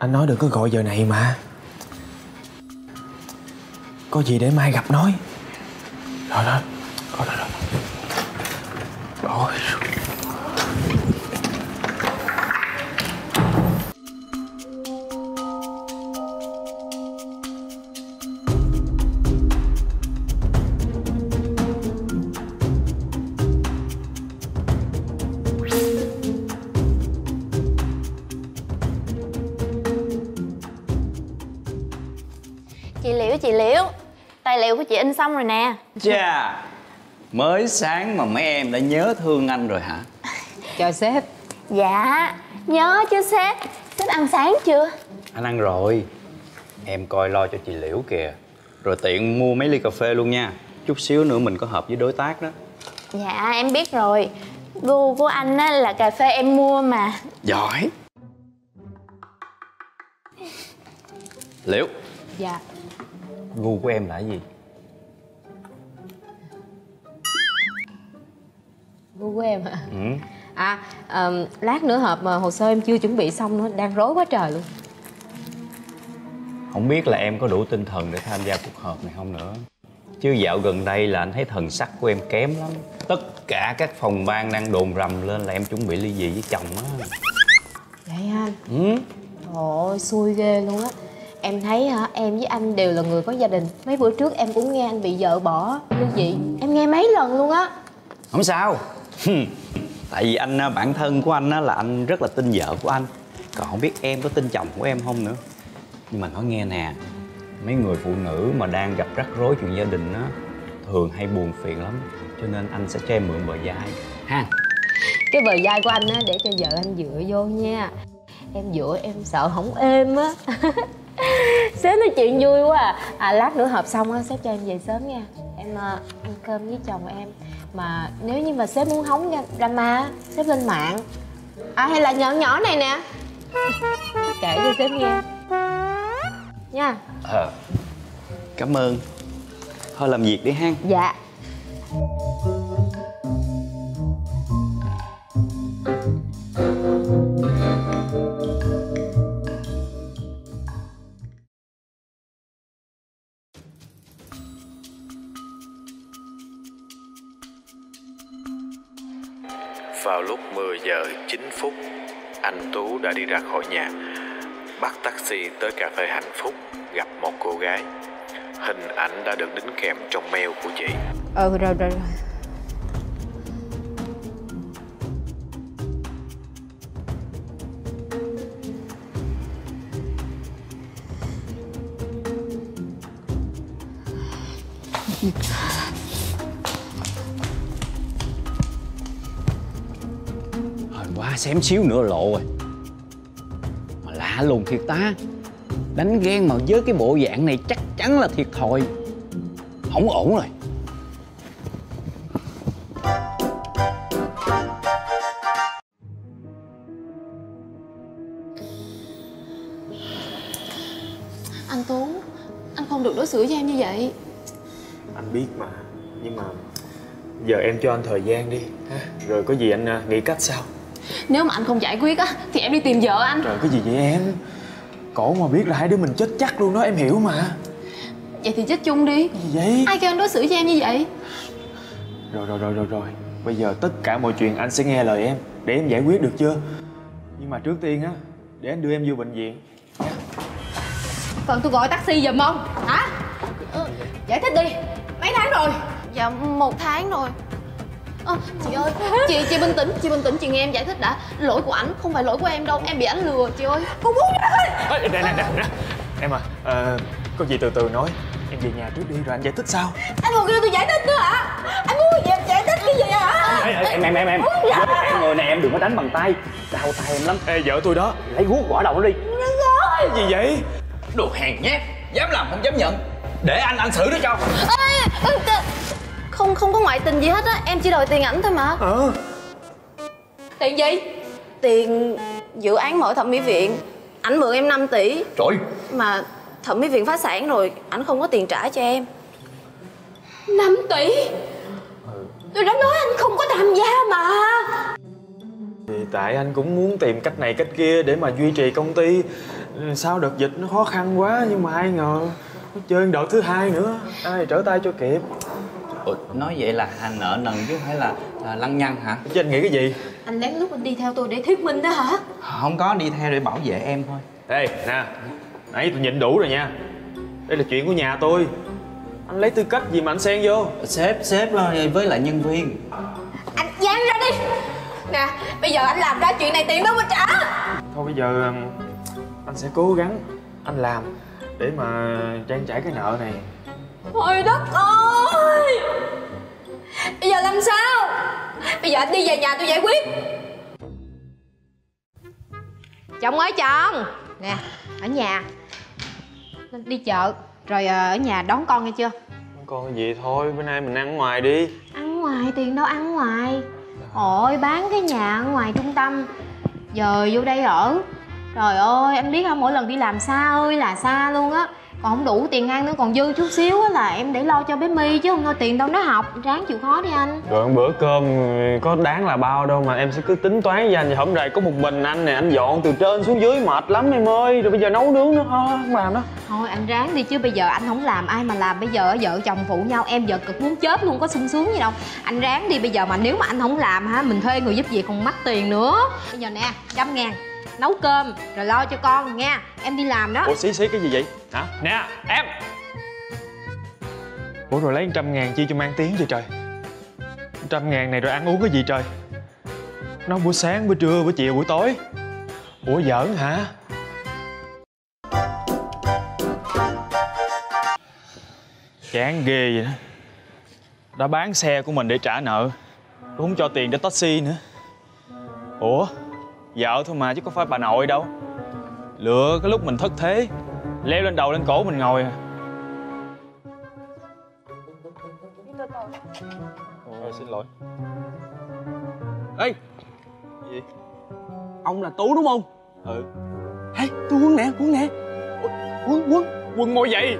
Anh nói đừng có gọi giờ này mà. Có gì để mai gặp nói. Rồi đó. Rồi. Chị Liễu, tài liệu của chị in xong rồi nè. Chà, mới sáng mà mấy em đã nhớ thương anh rồi hả? Chào sếp. Dạ, nhớ chứ sếp. Sếp ăn sáng chưa? Anh ăn rồi. Em coi lo cho chị Liễu kìa. Rồi tiện mua mấy ly cà phê luôn nha. Chút xíu nữa mình có họp với đối tác đó. Dạ, em biết rồi. Gu của anh á là cà phê em mua mà. Giỏi. Liễu. Dạ. Gu của em là cái gì? Gu của em hả? Ừ. Lát nữa họp mà hồ sơ em chưa chuẩn bị xong nữa, đang rối quá trời luôn. Không biết là em có đủ tinh thần để tham gia cuộc họp này không nữa. Chứ dạo gần đây là anh thấy thần sắc của em kém lắm. Tất cả các phòng ban đang đồn rầm lên là em chuẩn bị ly dị với chồng á. Vậy anh? Ừ. Trời ơi, xui ghê luôn á. Em thấy hả, em với anh đều là người có gia đình. Mấy bữa trước em cũng nghe anh bị vợ bỏ ly dị. Em nghe mấy lần luôn á. Không sao. Tại vì anh, bản thân của anh á là anh rất là tin vợ của anh. Còn không biết em có tin chồng của em không nữa. Nhưng mà nói nghe nè, mấy người phụ nữ mà đang gặp rắc rối chuyện gia đình á thường hay buồn phiền lắm. Cho nên anh sẽ cho em mượn bờ vai ha. Cái bờ vai của anh á để cho vợ anh dựa vô nha. Em dựa em sợ không êm á. Sếp nói chuyện vui quá à. Lát nữa họp xong á sếp cho em về sớm nha. Em ăn cơm với chồng em. Mà nếu như mà sếp muốn hóng drama sếp lên mạng. Hay là nhỏ nhỏ này nè, kể cho sếp nghe nha. Cảm ơn. Thôi làm việc đi ha. Dạ. Vào lúc 10 giờ 9 phút, anh Tú đã đi ra khỏi nhà, bắt taxi tới cà phê Hạnh Phúc, gặp một cô gái. Hình ảnh đã được đính kèm trong mail của chị. Rồi. Hên quá, xém xíu nữa lộ rồi. Mà lạ lùng thiệt ta. Đánh ghen mà với cái bộ dạng này chắc chắn là thiệt thòi. Không ổn rồi. Anh Tú, anh không được đối xử với em như vậy. Anh biết mà. Nhưng mà giờ em cho anh thời gian đi ha. Rồi có gì anh nghĩ cách sao. Nếu mà anh không giải quyết á thì em đi tìm vợ anh. Trời, cái gì vậy em. Cổ mà biết là hai đứa mình chết chắc luôn đó, em hiểu mà. Vậy thì chết chung đi. Cái gì vậy? Ai kêu anh đối xử với em như vậy? Rồi. Bây giờ tất cả mọi chuyện anh sẽ nghe lời em, để em giải quyết được chưa. Nhưng mà trước tiên á, để anh đưa em vô bệnh viện nha. Cần tôi gọi taxi giùm không? Hả? Giải thích đi. Mấy tháng rồi? Dạ 1 tháng rồi. Chị ơi, chị bình tĩnh, chị nghe em giải thích đã. Lỗi của ảnh, không phải lỗi của em đâu. Em bị ảnh lừa chị ơi. Cô muốn ơi. Nè. Em có gì từ từ nói. Em về nhà trước đi rồi anh giải thích sau. Anh còn kêu tôi giải thích nữa hả? Anh muốn gì giải thích cái gì hả? Em người này em đừng có đánh bằng tay. Đau tay em lắm. Ê, vợ tôi đó. Lấy guốc gõ đầu nó đi. Cái gì vậy? Đồ hèn nhát, dám làm không dám nhận. Để anh xử nó cho. Không có ngoại tình gì hết á. Em chỉ đòi tiền ảnh thôi mà. Tiền gì? Tiền dự án mở thẩm mỹ viện. Ảnh mượn em 5 tỷ. Trời. Mà thẩm mỹ viện phá sản rồi, ảnh không có tiền trả cho em. 5 tỷ? Tôi đã nói anh không có tham gia mà. Thì tại anh cũng muốn tìm cách này cách kia để mà duy trì công ty. Sau đợt dịch nó khó khăn quá, nhưng mà ai ngờ nó chơi đợt thứ hai nữa, ai trở tay cho kịp. Ủa, nói vậy là nợ nần chứ không phải là lăng nhăng hả? Chứ anh nghĩ cái gì? Anh lén lút anh đi theo tôi để thuyết minh đó hả? Không có, đi theo để bảo vệ em thôi. Ê nè, nãy tôi nhịn đủ rồi nha. Đây là chuyện của nhà tôi. Anh lấy tư cách gì mà anh xen vô? Sếp với lại nhân viên. Anh dán ra đi. Nè, bây giờ anh làm ra chuyện này tiền đâu mà trả. Thôi bây giờ anh sẽ cố gắng anh làm để mà trang trải cái nợ này. Trời đất ơi, bây giờ làm sao? Bây giờ anh đi về nhà tôi giải quyết. Chồng ơi chồng. Nè, ở nhà đi chợ rồi ở nhà đón con nghe chưa? Còn cái gì thôi, bữa nay mình ăn ngoài đi. Ăn ngoài tiền đâu ăn ngoài. Ôi bán cái nhà ở ngoài trung tâm, giờ vô đây ở. Trời ơi anh biết không, mỗi lần đi làm xa ơi là xa luôn á, còn không đủ tiền ăn nữa, còn dư chút xíu á là em để lo cho bé My chứ không thôi tiền đâu nó học. Ráng chịu khó đi anh. Rồi bữa cơm có đáng là bao đâu mà em sẽ cứ tính toán với anh. Vậy hổng rày có một mình anh nè, anh dọn từ trên xuống dưới mệt lắm em ơi. Rồi bây giờ nấu nướng nữa không làm đó. Thôi anh ráng đi chứ bây giờ anh không làm ai mà làm. Bây giờ vợ chồng phụ nhau, em giờ cực muốn chết luôn, có sung sướng gì đâu. Anh ráng đi, bây giờ mà nếu mà anh không làm hả, mình thuê người giúp việc còn mắc tiền nữa. Bây giờ nè, 100.000 nấu cơm rồi lo cho con nha, em đi làm đó. Ủa xí cái gì vậy hả? Nè em. Ủa rồi lấy 100.000 chi cho mang tiếng vậy trời? 100.000 này rồi ăn uống cái gì trời? Nấu buổi sáng, buổi trưa, buổi chiều, buổi tối. Ủa giỡn hả? Chán ghê vậy đó. Đã bán xe của mình để trả nợ, không cho tiền cho taxi nữa. Ủa vợ thôi mà chứ có phải bà nội đâu. Lựa cái lúc mình thất thế, leo lên đầu lên cổ mình ngồi à. Ôi xin lỗi. Ê Gì? ông là Tú đúng không? Ừ. Hey, tôi Quân nè, Quân nè. Quân Quân ngồi dậy.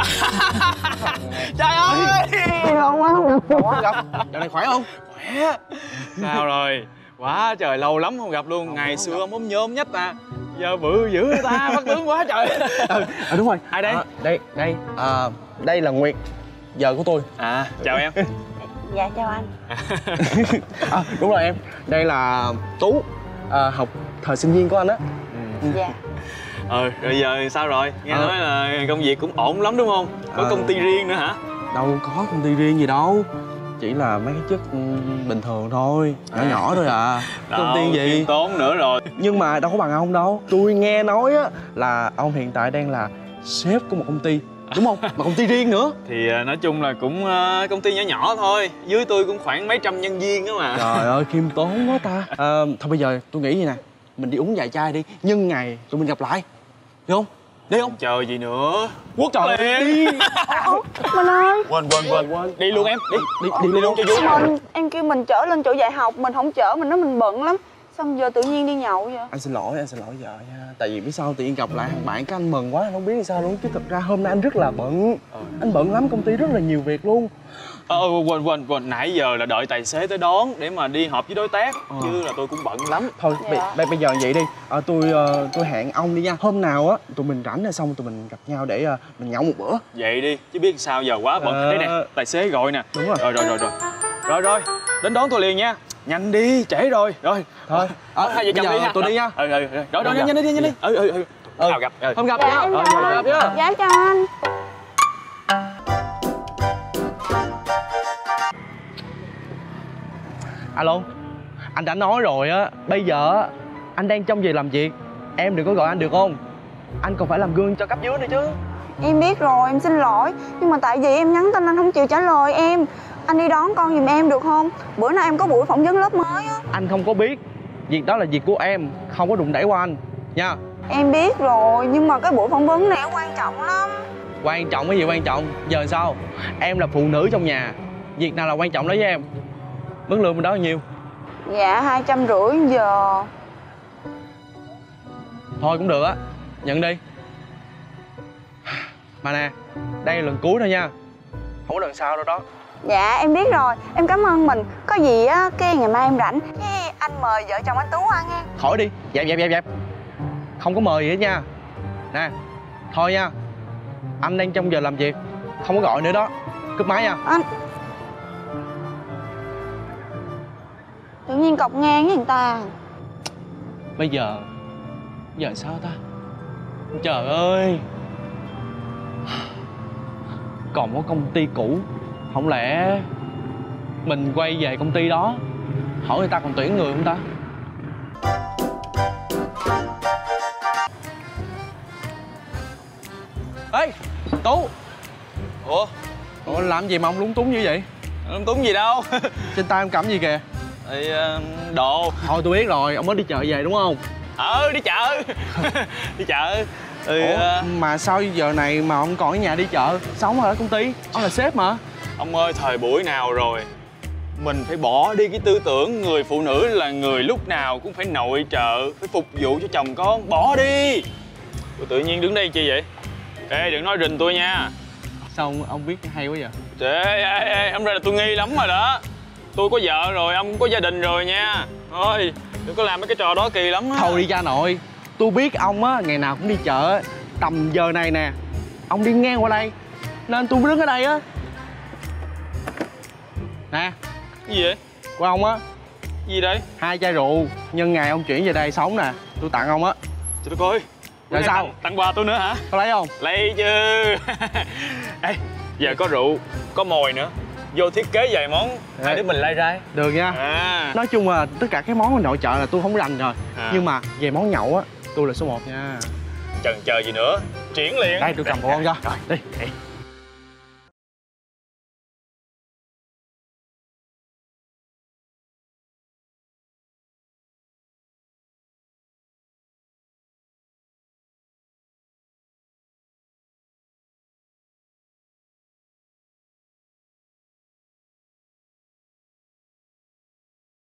Trời ơi. gặp. Dạo này khỏe không? Khỏe. Sao rồi? Quá trời lâu lắm không gặp luôn. Ngày xưa ông ốm nhôm nhách à, giờ bự dữ người ta, phát tướng quá trời. Đúng rồi. Ai đây? Đây là Nguyệt, vợ của tôi. À chào em. Dạ chào anh. Đúng rồi em. Đây là Tú, học thời sinh viên của anh á. Dạ. Rồi giờ sao rồi? Nghe nói là công việc cũng ổn lắm đúng không? Có công ty riêng nữa hả? Đâu có công ty riêng gì đâu, chỉ là mấy cái chức bình thường thôi, nhỏ thôi à. Công ty gì khiêm tốn nữa rồi. Nhưng mà đâu có bằng ông đâu. Tôi nghe nói á là ông hiện tại đang là sếp của một công ty, đúng không? Mà công ty riêng nữa. Thì nói chung là cũng công ty nhỏ nhỏ thôi. Dưới tôi cũng khoảng mấy trăm nhân viên đó mà. Trời ơi khiêm tốn quá ta. Thôi bây giờ tôi nghĩ vậy nè, mình đi uống vài chai đi, nhân ngày tụi mình gặp lại, được không? Đi không? Chờ gì nữa. Quốc trời liền. đi. Mình ơi, Quên. Đi luôn em. Đi luôn cho vui. em kêu mình chở lên chỗ dạy học, mình không chở, mình nói mình bận lắm. Xong giờ tự nhiên đi nhậu vậy. Anh xin lỗi vợ nha. Tại vì biết sao tự nhiên gặp lại thằng bạn, cái anh mừng quá, anh không biết sao luôn. Chứ thật ra hôm nay anh rất là bận. Anh bận lắm, công ty rất là nhiều việc luôn. Quên. Nãy giờ là đợi tài xế tới đón để mà đi họp với đối tác. Chứ là tôi cũng bận lắm. Thôi Dạ. bây giờ vậy đi. Tôi hẹn ông đi nha. Hôm nào á tụi mình rảnh rồi xong tụi mình gặp nhau để mình nhậu một bữa. Vậy đi, chứ biết sao giờ quá bận. Đây nè, tài xế gọi nè. Đúng rồi. Rồi, đến đón tôi liền nha. Nhanh đi, trễ rồi. Rồi. Thôi Hai vợ chồng đi ha. tôi đi nha. Rồi, nhanh đi. Nào gặp. Hôm gặp Dạ nha. em Gặp chào nhá. anh. Dạ chào anh. Alo, anh đã nói rồi á, bây giờ á anh đang trong giờ làm việc, em đừng có gọi anh được không? Anh còn phải làm gương cho cấp dưới nữa chứ. Em biết rồi, em xin lỗi. Nhưng mà tại vì em nhắn tin anh không chịu trả lời em. Anh đi đón con giùm em được không? Bữa nay em có buổi phỏng vấn lớp mới á. Anh không có biết, việc đó là việc của em, không có đụng đẩy qua anh nha. Em biết rồi, nhưng mà cái buổi phỏng vấn này quan trọng lắm. Quan trọng cái gì quan trọng? Giờ sao? Em là phụ nữ trong nhà, việc nào là quan trọng đó với em? Mức lương bên đó bao nhiêu? Dạ 250 giờ. Thôi cũng được á, nhận đi. Mà nè, đây là lần cuối thôi nha, không có lần sau đâu đó. Dạ em biết rồi, em cảm ơn mình. Có gì á, cái ngày mai em rảnh, cái anh mời vợ chồng anh Tú ăn nha. Khỏi đi, dẹp. Không có mời gì hết nha. Nè, thôi nha. Anh đang trong giờ làm việc, không có gọi nữa đó. Cúp máy nha. Anh tự nhiên cọc ngang với người ta. Bây giờ sao ta? Trời ơi, còn có công ty cũ, không lẽ mình quay về công ty đó hỏi người ta còn tuyển người không ta? Ê Tú. Ủa? Ủa làm gì mà ông lúng túng như vậy? Lúng túng gì đâu. Trên tay ông cầm gì kìa? Thì đồ. Thôi tôi biết rồi, ông mới đi chợ về đúng không? Đi chợ. Đi chợ. Ủa, mà sao giờ này mà ông còn ở nhà đi chợ? Sao ông ở công ty? Ông là sếp mà. Ông ơi, thời buổi nào rồi? Mình phải bỏ đi cái tư tưởng người phụ nữ là người lúc nào cũng phải nội trợ, phải phục vụ cho chồng con. Bỏ đi. Tôi tự nhiên đứng đây chi vậy? Ê, đừng nói rình tôi nha. Sao ông biết hay quá vậy? Ê, ông ra là tôi nghi lắm rồi đó. Tôi có vợ rồi, ông cũng có gia đình rồi nha. Thôi, đừng có làm mấy cái trò đó kỳ lắm á. Thôi đi cha nội. Tôi biết ông á, ngày nào cũng đi chợ. Tầm giờ này nè, ông đi ngang qua đây nên tôi đứng ở đây á. Nè. Cái gì vậy? Của ông á. Gì đây? 2 chai rượu, nhân ngày ông chuyển về đây sống nè. Tôi tặng ông á. Cho tôi coi. Rồi sao? Tặng quà tôi nữa hả? Có lấy không? Lấy chứ. Ê, giờ có rượu, có mồi nữa. Vô thiết kế vài món, hai đứa mình lai rai. Được nha. Nói chung là tất cả các món nội trợ là tôi không rành rồi. Nhưng mà về món nhậu á, tôi là số 1 nha. Chần chờ gì nữa, triển liền. Đây tôi cầm của ông cho. Rồi, đi.